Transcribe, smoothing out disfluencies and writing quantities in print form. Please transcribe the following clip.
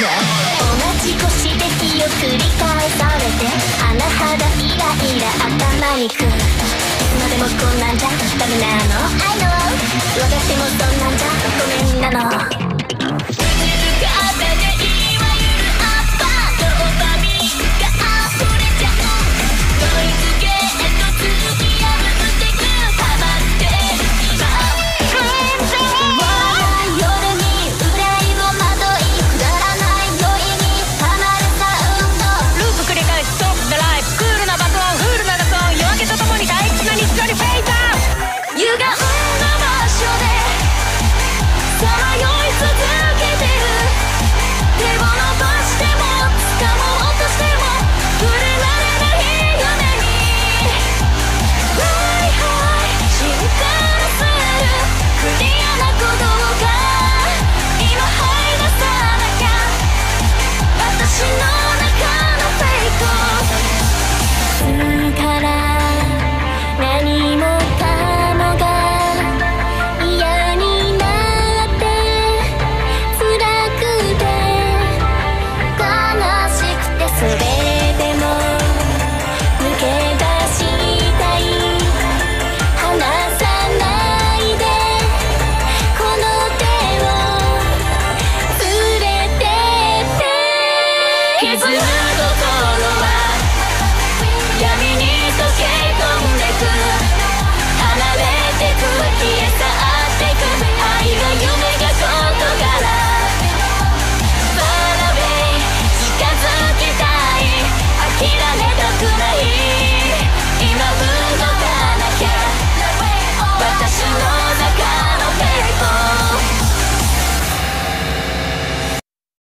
同じご指摘を繰り返されて甚だイライラ頭にくる。いつまでもこんなんじゃダメなの I know 分かってもそんなんじゃごめんなの。